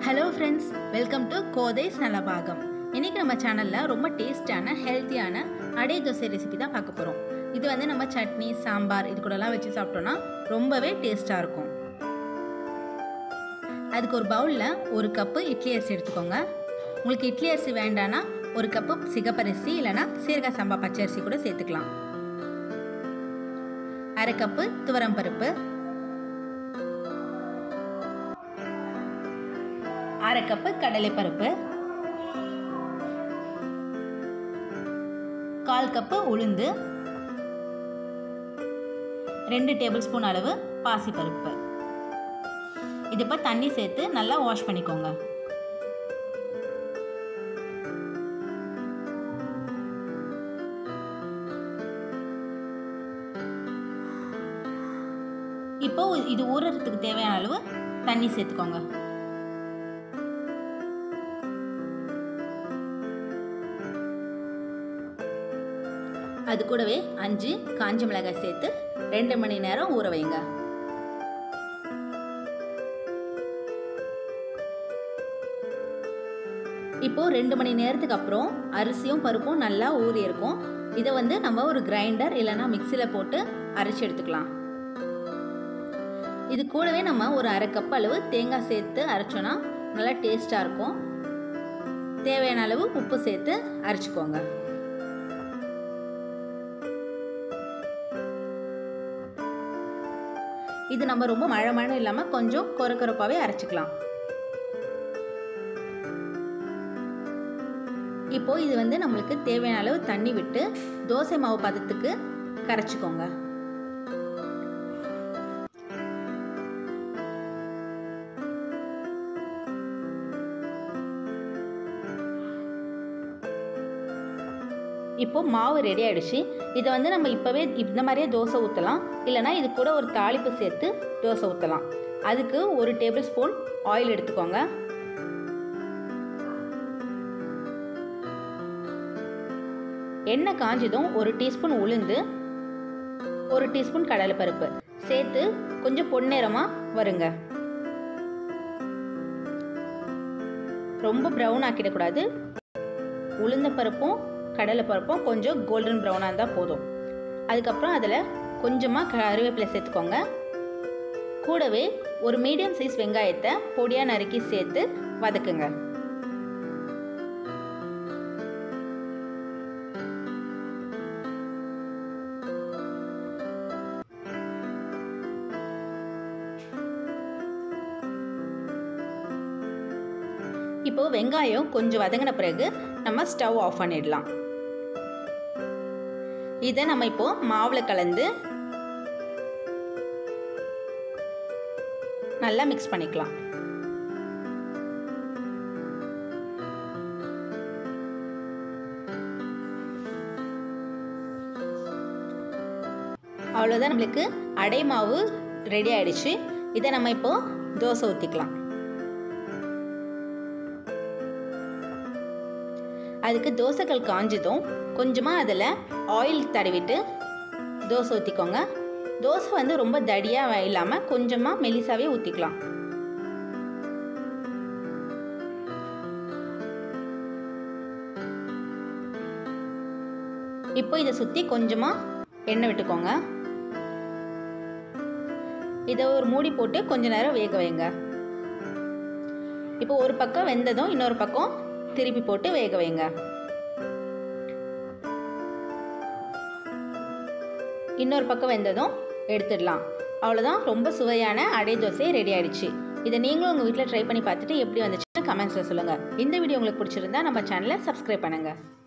Hello friends, welcome to Kothai's Nalabagam. இன்றைக்கி நம்ம சேனலில் ரொம்ப டேஸ்டான ஹெல்த்தியான அடை தோசை ரெசிபி தான் பார்க்க போகிறோம். இது வந்து நம்ம சட்னி, சாம்பார் இது கூடலாம் வச்சு சாப்பிட்டோன்னா ரொம்பவே டேஸ்ட்டாக இருக்கும். அதுக்கு ஒரு பவுலில் 1 கப்பு இட்லி அரிசி எடுத்துக்கோங்க. உங்களுக்கு இட்லி அரிசி வேண்டான்னா 1 கப்பு சிகப்பரிசி இல்லைனா சீரக சம்பா பச்சரிசி கூட சேர்த்துக்கலாம். 1/2 கப்பு துவரம் பருப்பு, 1/2 கப்பு கடலைப்பருப்பு, 1/4 கப்பு உளுந்து, 2 டேபிள் ஸ்பூன் அளவு பாசிப்பருப்பு. இது இப்போ தண்ணி சேர்த்து நல்லா வாஷ் பண்ணிக்கோங்க. இப்போ இது ஊறறதுக்கு தேவையான அளவு தண்ணி சேர்த்துக்கோங்க. அது கூடவே 5 காஞ்ச மிளகாய் சேர்த்து 2 மணி நேரம் ஊற வைங்க. இப்போ 2 மணி நேரத்துக்கு அப்புறம் அரிசியும் பருப்பும் நல்லா ஊறி இருக்கும். இதை வந்து நம்ம ஒரு கிரைண்டர் இல்லைனா மிக்சியில் போட்டு அரைச்சி எடுத்துக்கலாம். இது கூடவே நம்ம ஒரு 1/2 கப் அளவு தேங்காய் சேர்த்து அரைச்சோன்னா நல்லா டேஸ்டாக இருக்கும். தேவையான அளவு உப்பு சேர்த்து அரைச்சிக்கோங்க. இது நம்ம ரொம்ப மழை இல்லாமல் கொஞ்சம் கொரகொரப்பாகவே அரைச்சிக்கலாம். இப்போது இது வந்து நம்மளுக்கு தேவையான அளவு தண்ணி விட்டு தோசை மாவு பதத்துக்கு கரைச்சிக்கோங்க. இப்போது மாவு ரெடி ஆகிடுச்சு. இதை வந்து நம்ம இப்போவே இந்த மாதிரியே தோசை ஊற்றலாம், இல்லைனா இது கூட ஒரு தாளிப்பு சேர்த்து தோசை ஊற்றலாம். அதுக்கு 1 டேபிள் ஸ்பூன் ஆயில் எடுத்துக்கோங்க. எண்ணெய் காஞ்சதும் 1 டீஸ்பூன் உளுந்து, 1 டீஸ்பூன் கடலைப்பருப்பு சேர்த்து கொஞ்சம் பொன்னிறமாக வருங்க. ரொம்ப ப்ரௌன் ஆக்கிடக்கூடாது. உளுந்த பருப்பும் கடலைப்பருப்பும் கொஞ்சம் கோல்டன் ப்ரௌனாக இருந்தால் போதும். அதுக்கப்புறம் அதில் கொஞ்சமாக கருவேப்பிலை சேர்த்துக்கோங்க. கூடவே ஒரு மீடியம் சைஸ் வெங்காயத்தை பொடியாக நறுக்கி சேர்த்து வதக்குங்க. இப்போது வெங்காயம் கொஞ்சம் வதங்கின பிறகு நம்ம ஸ்டவ் ஆஃப் பண்ணிடலாம். இதை நம்ம இப்போ மாவில் கலந்து நல்லா மிக்ஸ் பண்ணிக்கலாம். அவ்வளோதான், நம்மளுக்கு அடை மாவு ரெடி ஆயிடுச்சு. இதை நம்ம இப்போ தோசை ஊற்றிக்கலாம். அதுக்கு தோசைகள் காஞ்சதும் கொஞ்சமாக அதில் ஆயில் தடவிட்டு தோசை ஊற்றிக்கோங்க. தோசை வந்து ரொம்ப தடியாக இல்லாமல் கொஞ்சமாக மெலிசாவே ஊற்றிக்கலாம். இப்போ இதை சுற்றி கொஞ்சமாக எண்ணெய் விட்டுக்கோங்க. இதை ஒரு மூடி போட்டு கொஞ்ச நேரம் வேக வைங்க. இப்போ ஒரு பக்கம் வெந்ததும் இன்னொரு பக்கம் திருப்பி போட்டு வேக வைங்க. இன்னொரு பக்கம் வெந்ததும் எடுத்துடலாம். அவ்வளோதான், ரொம்ப சுவையான அடை தோசை ரெடி ஆகிடுச்சு. இதை நீங்களும் உங்கள் வீட்டில் ட்ரை பண்ணி பார்த்துட்டு எப்படி வந்துச்சுன்னு கமெண்ட்ஸில் சொல்லுங்கள். இந்த வீடியோ உங்களுக்கு பிடிச்சிருந்தா நம்ம சேனலை சப்ஸ்கிரைப் பண்ணுங்கள்.